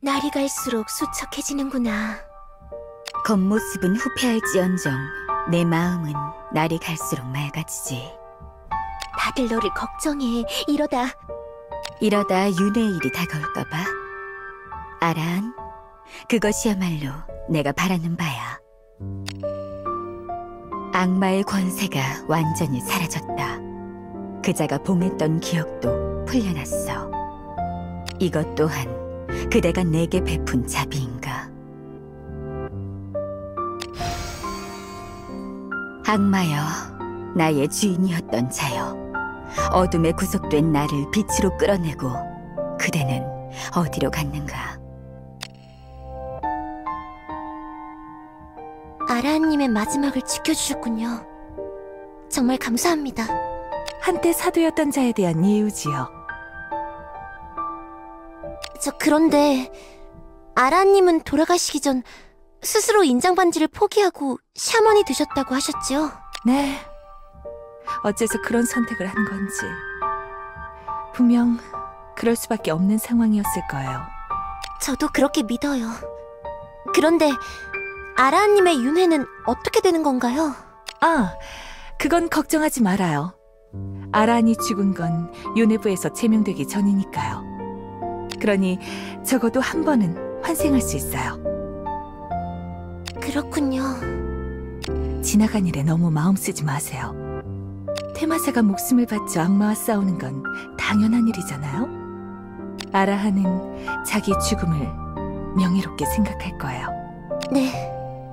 날이 갈수록 수척해지는구나. 겉모습은 후패할지언정 내 마음은 날이 갈수록 맑아지지. 다들 너를 걱정해. 이러다 윤회의 일이 다가올까봐. 아란, 그것이야말로 내가 바라는 바야. 악마의 권세가 완전히 사라졌다. 그자가 봉했던 기억도 풀려났어. 이것 또한 그대가 내게 베푼 자비인가? 악마여, 나의 주인이었던 자여, 어둠에 구속된 나를 빛으로 끌어내고 그대는 어디로 갔는가? 아라한님의 마지막을 지켜주셨군요. 정말 감사합니다. 한때 사도였던 자에 대한 예우지요. 그런데 아라한님은 돌아가시기 전 스스로 인장반지를 포기하고 샤먼이 되셨다고 하셨지요? 네. 어째서 그런 선택을 한 건지. 분명 그럴 수밖에 없는 상황이었을 거예요. 저도 그렇게 믿어요. 그런데 아라한님의 윤회는 어떻게 되는 건가요? 아, 그건 걱정하지 말아요. 아란이 죽은 건 윤회부에서 제명되기 전이니까요. 그러니 적어도 한 번은 환생할 수 있어요. 그렇군요. 지나간 일에 너무 마음 쓰지 마세요. 테마사가 목숨을 바쳐 악마와 싸우는 건 당연한 일이잖아요. 아라한은 자기 죽음을 명예롭게 생각할 거예요. 네.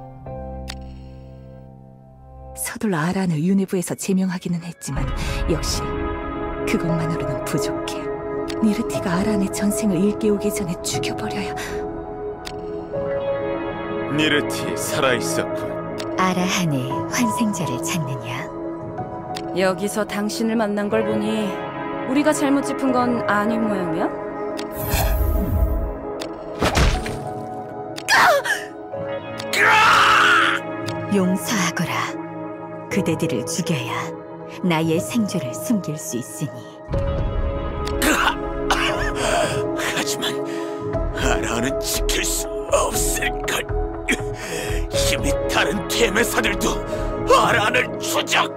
서둘러 아란을 윤회부에서 제명하기는 했지만 역시 그것만으로는 부족해. 니르티가 아란의 전생을 일깨우기 전에 죽여버려야. 니르티 살아있었군. 아라한의 환생자를 찾느냐? 여기서 당신을 만난 걸 보니 우리가 잘못 짚은 건 아닌 모양이야? 용서하거라. 그대들을 죽여야 나의 생존을 숨길 수 있으니. 하지만 아라는 지킬 수 없을걸. 힘이 다른 테메사들도 아란을 추적.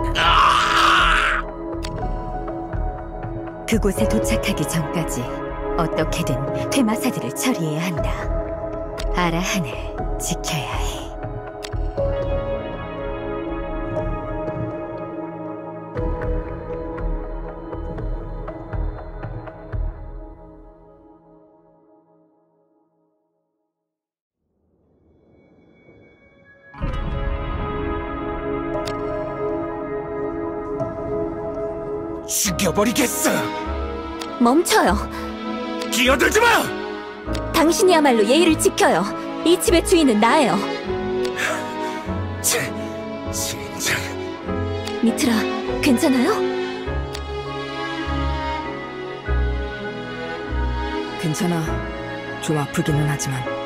그곳에 도착하기 전까지 어떻게든 퇴마사들을 처리해야 한다. 아라한을 지켜야 해. 죽여버리겠어. 멈춰요. 끼어들지 마! 당신이야말로 예의를 지켜요. 이 집의 주인은 나예요. 진작. 미트라, 괜찮아요? 괜찮아. 좀 아프기는 하지만.